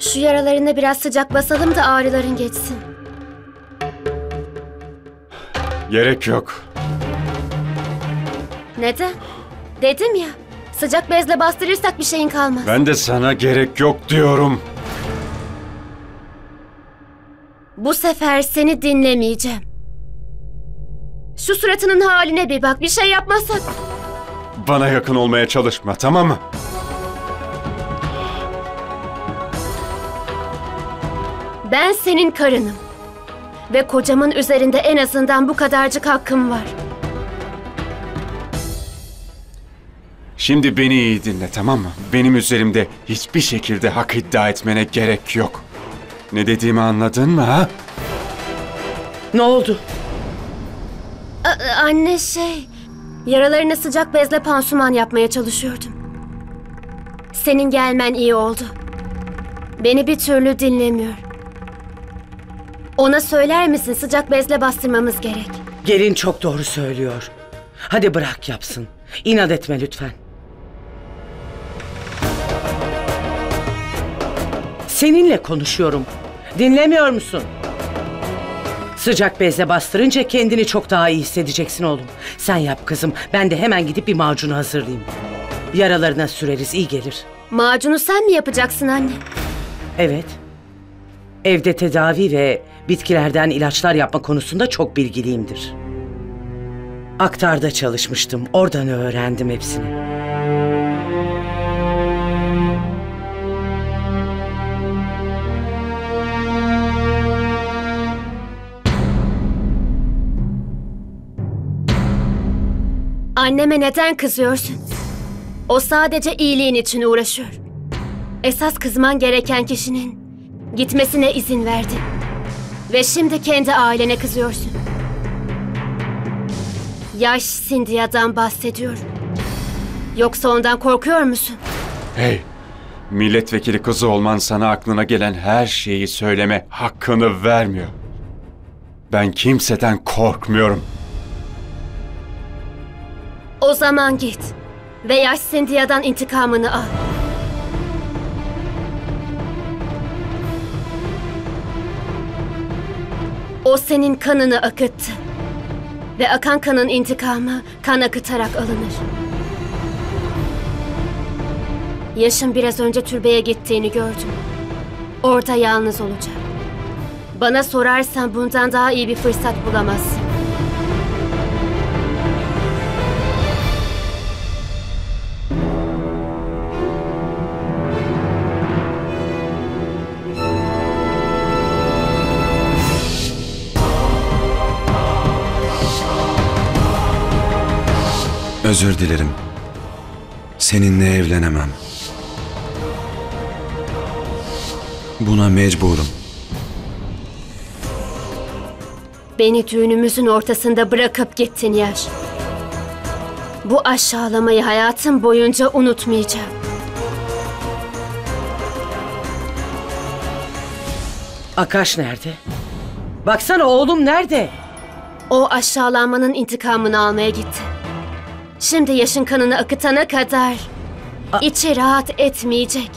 Şu yaralarına biraz sıcak basalım da ağrıların geçsin. Gerek yok. Neden? Dedim ya, sıcak bezle bastırırsak bir şeyin kalmaz. Ben de sana gerek yok diyorum. Bu sefer seni dinlemeyeceğim. Şu suratının haline bir bak, bir şey yapmasak. Bana yakın olmaya çalışma, tamam mı? Ben senin karınım. Ve kocamın üzerinde en azından bu kadarcık hakkım var. Şimdi beni iyi dinle, tamam mı? Benim üzerimde hiçbir şekilde hak iddia etmene gerek yok. Ne dediğimi anladın mı ha? Ne oldu? Anne yaralarına sıcak bezle pansuman yapmaya çalışıyordum. Senin gelmen iyi oldu. Beni bir türlü dinlemiyor. Ona söyler misin, sıcak bezle bastırmamız gerek. Gelin çok doğru söylüyor. Hadi bırak yapsın. İnat etme lütfen. Seninle konuşuyorum. Dinlemiyor musun? Sıcak bezle bastırınca kendini çok daha iyi hissedeceksin oğlum. Sen yap kızım. Ben de hemen gidip bir macunu hazırlayayım. Yaralarına süreriz, iyi gelir. Macunu sen mi yapacaksın anne? Evet. Evde tedavi ve bitkilerden ilaçlar yapma konusunda çok bilgiliyimdir. Aktar'da çalışmıştım. Oradan öğrendim hepsini. Anneme neden kızıyorsun? O sadece iyiliğin için uğraşıyor. Esas kızman gereken kişinin gitmesine izin verdi. Ve şimdi kendi ailene kızıyorsun. Yaş Scindia'dan bahsediyorum. Yoksa ondan korkuyor musun? Hey, milletvekili kızı olman sana aklına gelen her şeyi söyleme hakkını vermiyor. Ben kimseden korkmuyorum. O zaman git ve Yaş Scindia'dan intikamını al. O senin kanını akıttı. Ve akan kanın intikamı kan akıtarak alınır. Yaş'ın biraz önce türbeye gittiğini gördüm. Orada yalnız olacak. Bana sorarsan bundan daha iyi bir fırsat bulamazsın. Özür dilerim. Seninle evlenemem. Buna mecburum. Beni düğünümüzün ortasında bırakıp gittin Yaş. Bu aşağılamayı hayatım boyunca unutmayacağım. Akash nerede? Baksana oğlum nerede? O aşağılanmanın intikamını almaya gitti. Şimdi Yaş'ın kanını akıtana kadar içi rahat etmeyecek.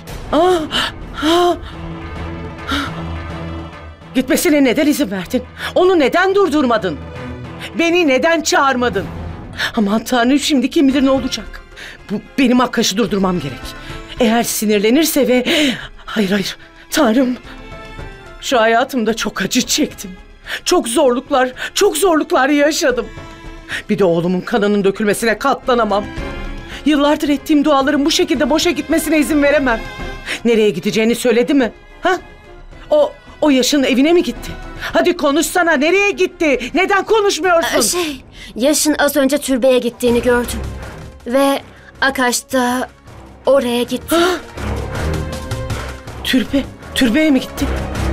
Gitmesine neden izin verdin? Onu neden durdurmadın? Beni neden çağırmadın? Aman Tanrım, şimdi kim bilir ne olacak? Benim Akash'ı durdurmam gerek. Eğer sinirlenirse ve... Hayır Tanrım. Şu hayatımda çok acı çektim. Çok zorluklar yaşadım. Bir de oğlumun kanının dökülmesine katlanamam. Yıllardır ettiğim duaların bu şekilde boşa gitmesine izin veremem. Nereye gideceğini söyledi mi? Ha? O Yaş'ın evine mi gitti? Hadi konuşsana, nereye gitti? Neden konuşmuyorsun? Yaş'ın az önce türbeye gittiğini gördüm. Ve Akash da oraya gitti. Ha? Türbeye mi gitti?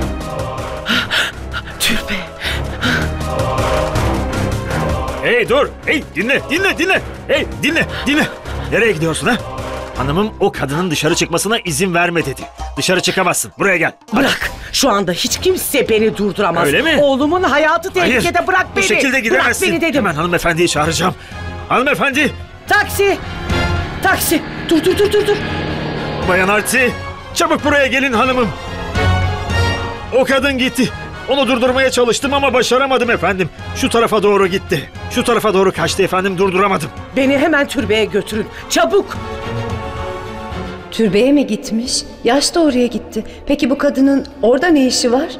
Türbe. Hey dur! Hey dinle! Hey dinle! Nereye gidiyorsun ha? Hanımım o kadının dışarı çıkmasına izin verme dedi. Dışarı çıkamazsın. Buraya gel. Bırak. Şu anda hiç kimse beni durduramaz. Öyle mi? Oğlumun hayatı tehlikede. Hayır, bırak beni. Bu şekilde gidemezsin. Bırak beni dedim. Hemen hanımefendiyi çağıracağım. Hanımefendi! Taksi! Dur. Bayan Arti! Çabuk buraya gelin hanımım. O kadın gitti. Onu durdurmaya çalıştım ama başaramadım efendim. Şu tarafa doğru gitti. Şu tarafa doğru kaçtı efendim, durduramadım. Beni hemen türbeye götürün. Çabuk. Türbeye mi gitmiş? Yaş da oraya gitti. Peki bu kadının orada ne işi var?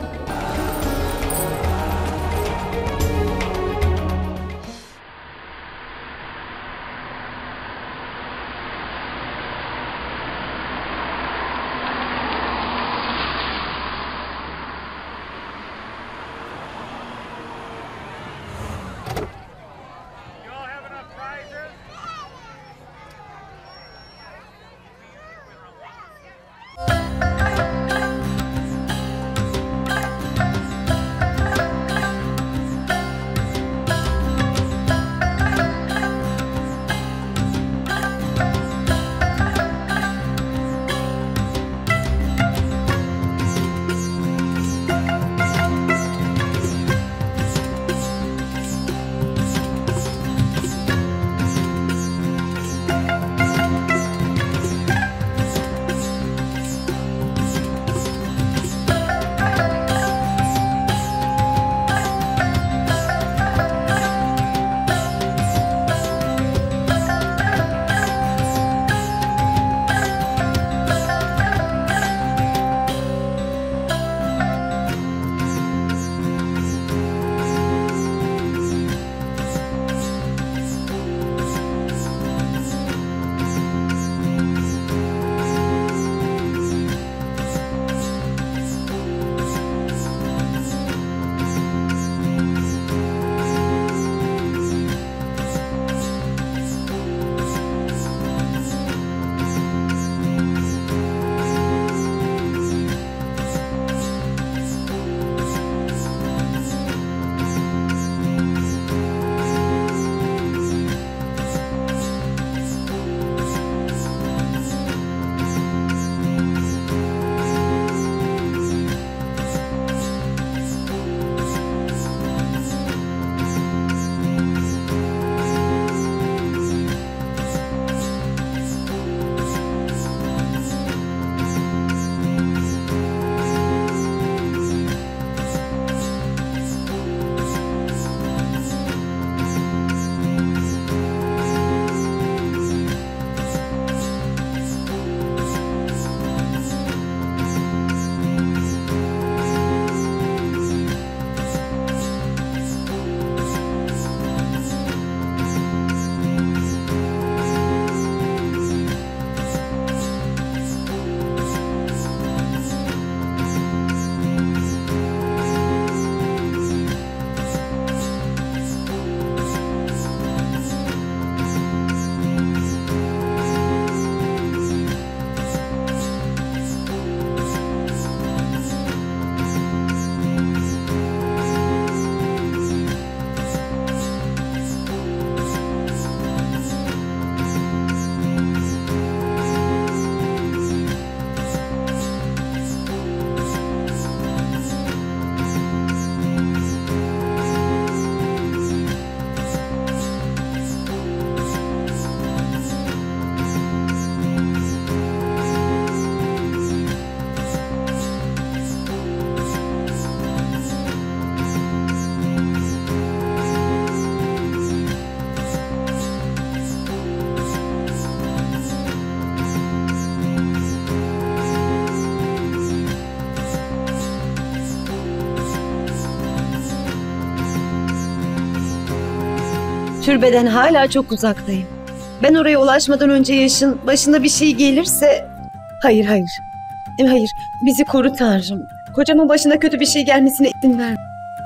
Türbeden hala çok uzaktayım. Ben oraya ulaşmadan önce Yaş'ın başına bir şey gelirse... Hayır, hayır. Hayır, bizi koru Tanrım. Kocamın başına kötü bir şey gelmesine izin verme.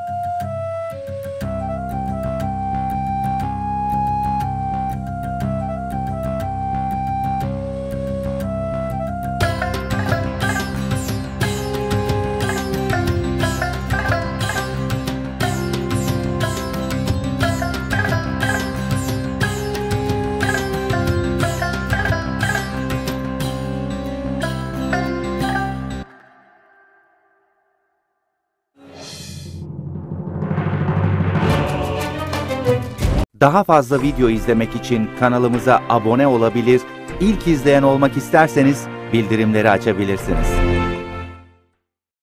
Daha fazla video izlemek için kanalımıza abone olabilir, ilk izleyen olmak isterseniz bildirimleri açabilirsiniz.